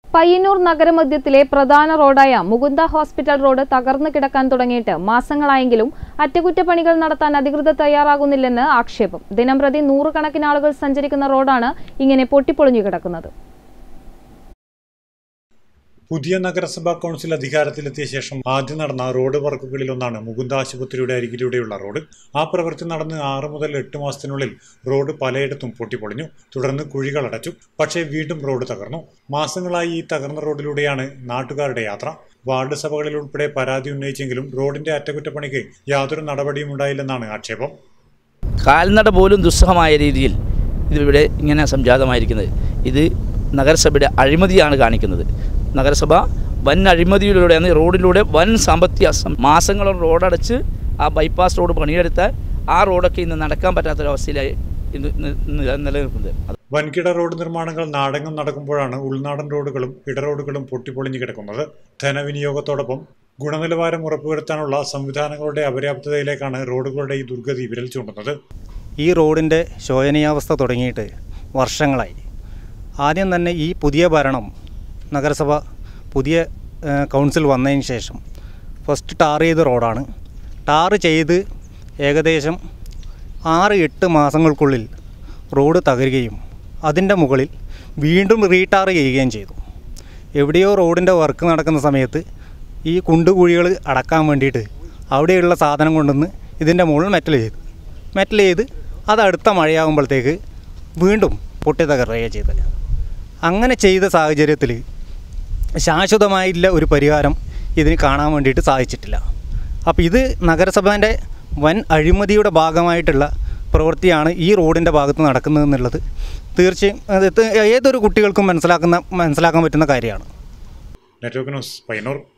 പയ്യന്നൂർ നഗരമധ്യത്തിലെ പ്രധാന റോഡായ Mukunda hospital road തകർന്നു കിടക്കാൻ തുടങ്ങിയിട്ട് മാസങ്ങളായെങ്കിലും അറ്റകുറ്റപ്പണികൾ നടത്താൻ അധികൃതർ തയ്യാറാകുന്നില്ലെന്ന് ആക്ഷേപം. ദിനംപ്രതി നൂറുകണക്കിന് ആളുകൾ സഞ്ചരിക്കുന്ന റോഡാണ് ഇങ്ങനെ പൊട്ടിപ്പൊളിഞ്ഞു കിടക്കുന്നത്. പുതിയ നഗരസഭാ കൗൺസിൽ അധികാരത്തിലെത്തിയ ശേഷം ആദ്യം നടന്ന റോഡ് വർക്കുകളിലൊന്നാണ് മുകുന്ദ ആശുപത്രിയുടെ അരികിലൂടെയുള്ള റോഡ്. ആ പ്രവൃത്തി നടന്ന് 6 മുതൽ 8 മാസത്തിനുള്ളിൽ റോഡ് പലയിടത്തും പൊട്ടിപ്പൊളിഞ്ഞു. തുടർന്ന് കുഴികൾ അടച്ചു. പക്ഷേ വീണ്ടും റോഡ് തകർന്നു. മാസങ്ങളായി ഈ തകർന്ന റോഡിലൂടെയാണ് നാട്ടുകാരുടെ യാത്ര. വാർഡ് സഭകളിൽ ഉൾപ്പെടെ പരാതി ഉന്നയിച്ചെങ്കിലും റോഡിന്റെ അറ്റകുറ്റപ്പണിക്ക് യാതൊരു നടപടിയും ഉണ്ടായില്ലെന്നാണ് ആക്ഷേപം. കാൽനട പോലും ദുസ്സഹമായ രീതിയിൽ ഇതിവിടെ ഇങ്ങനെ സംജാതമായിരിക്കുന്നത് ഇത് നഗരസഭയുടെ അഴിമതിയാണ് കാണിക്കുന്നത്. നഗരസഭ വൻ അഴിമതിയിലൂടെയാണ് റോഡിലൂടെ വൻ സാമ്പത്തിക മാസങ്ങളോളം റോഡടച്ച് ആ ബൈപ്പാസ് റോഡ് പണിയെടുത്താൽ ആ റോഡൊക്കെ ഇന്ന് നടക്കാൻ പറ്റാത്തൊരവസ്ഥയിലായി നിലനിൽക്കുന്നത്. വൻകിട റോഡ് നിർമ്മാണങ്ങൾ നാടെങ്ങും നടക്കുമ്പോഴാണ് ഉൾനാടൻ റോഡുകളും ഇടറോഡുകളും പൊട്ടിപ്പൊളിഞ്ഞു കിടക്കുന്നത്. ധനവിനിയോഗത്തോടൊപ്പം ഗുണനിലവാരം ഉറപ്പുവരുത്താനുള്ള സംവിധാനങ്ങളുടെ അപര്യാപ്തതയിലേക്കാണ് റോഡുകളുടെ ഈ ദുർഗതി വിരൽ ചൂണ്ടുന്നത്. ഈ റോഡിൻ്റെ ശോചനീയാവസ്ഥ തുടങ്ങിയിട്ട് വർഷങ്ങളായി. ആദ്യം തന്നെ ഈ പുതിയ ഭരണം നഗരസഭ പുതിയ കൗൺസിൽ വന്നതിന് ശേഷം ഫസ്റ്റ് ടാർ ചെയ്ത റോഡാണ്. ടാർ ചെയ്ത് ഏകദേശം 6-8 മാസങ്ങൾക്കുള്ളിൽ റോഡ് തകരുകയും അതിൻ്റെ മുകളിൽ വീണ്ടും റീടാർ ചെയ്യുകയും ചെയ്തു. എവിടെയോ റോഡിൻ്റെ വർക്ക് നടക്കുന്ന സമയത്ത് ഈ കുണ്ടുകുഴികൾ അടക്കാൻ വേണ്ടിയിട്ട് അവിടെയുള്ള സാധനം കൊണ്ടുവന്ന് ഇതിൻ്റെ മുകളിൽ മെറ്റൽ ചെയ്ത് അത് അടുത്ത മഴയാകുമ്പോഴത്തേക്ക് വീണ്ടും പൊട്ടി തകരുകയാണ് ചെയ്തത്. അങ്ങനെ ചെയ്ത സാഹചര്യത്തിൽ ശാശ്വതമായിട്ടുള്ള ഒരു പരിഹാരം ഇതിന് കാണാൻ വേണ്ടിയിട്ട് സാധിച്ചിട്ടില്ല. അപ്പോൾ ഇത് നഗരസഭേൻ്റെ വൻ അഴിമതിയുടെ ഭാഗമായിട്ടുള്ള പ്രവൃത്തിയാണ് ഈ റോഡിൻ്റെ ഭാഗത്ത് നടക്കുന്നതെന്നുള്ളത് തീർച്ചയായും ഏതൊരു കുട്ടികൾക്കും മനസ്സിലാക്കാൻ പറ്റുന്ന കാര്യമാണ്. Network news, Payyanur.